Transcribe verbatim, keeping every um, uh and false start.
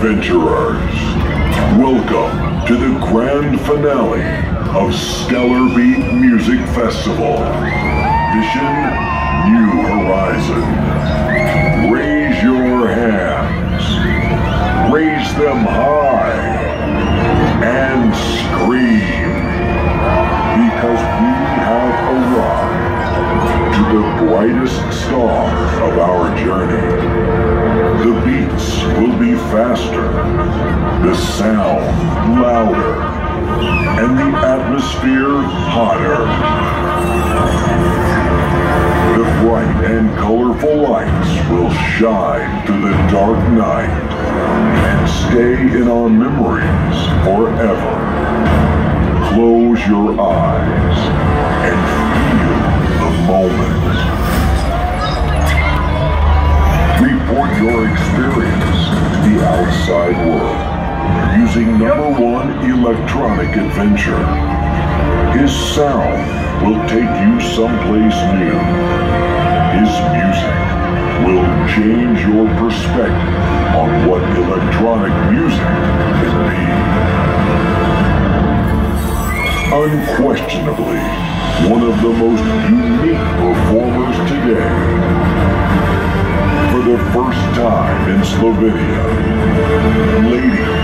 adventurers. Welcome to the grand finale of Stellar Beat Music Festival. Mission New Horizons. Raise your hands. Raise them high. And scream. Because we have arrived to the brightest star of our journey. The beats will be faster, the sound louder, and the atmosphere hotter. The bright and colorful lights will shine through the dark night and stay in our memories forever. Close your eyes and feel the moment. Report your experience to the outside world using number one electronic adventure. His sound will take you someplace new. His music will change your perspective on what electronic music can be. Unquestionably, one of the most unique performers today. For the first time in Slovenia, ladies